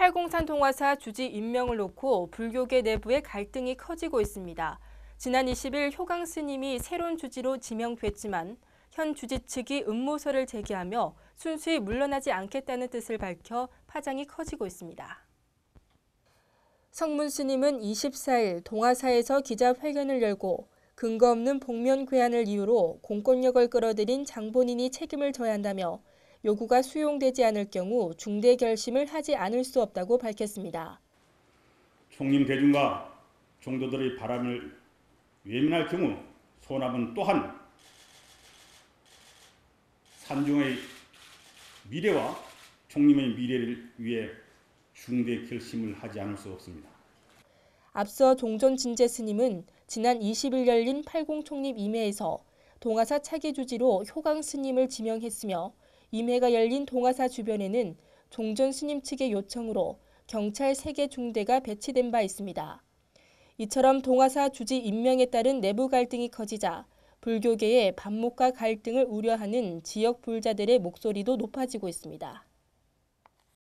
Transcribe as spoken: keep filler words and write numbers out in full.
팔공산 동화사 주지 임명을 놓고 불교계 내부의 갈등이 커지고 있습니다. 지난 이십 일 효강 스님이 새로운 주지로 지명됐지만 현 주지 측이 음모설을 제기하며 순수히 물러나지 않겠다는 뜻을 밝혀 파장이 커지고 있습니다. 성문 스님은 이십사 일 동화사에서 기자회견을 열고 근거 없는 복면 괴한을 이유로 공권력을 끌어들인 장본인이 책임을 져야 한다며 요구가 수용되지 않을 경우 중대 결심을 하지 않을 수 없다고 밝혔습니다. 총림 대중과 종도들의 바람을 외면할 경우 소남은 또한 산중의 미래와 총림의 미래를 위해 중대 결심을 하지 않을 수 없습니다. 앞서 종전 진제 스님은 지난 이십 일 열린 팔공 총립 임회에서 동화사 차기 주지로 효강 스님을 지명했으며 임회가 열린 동화사 주변에는 종전 스님 측의 요청으로 경찰 세 개 중대가 배치된 바 있습니다. 이처럼 동화사 주지 임명에 따른 내부 갈등이 커지자 불교계의 반목과 갈등을 우려하는 지역 불자들의 목소리도 높아지고 있습니다.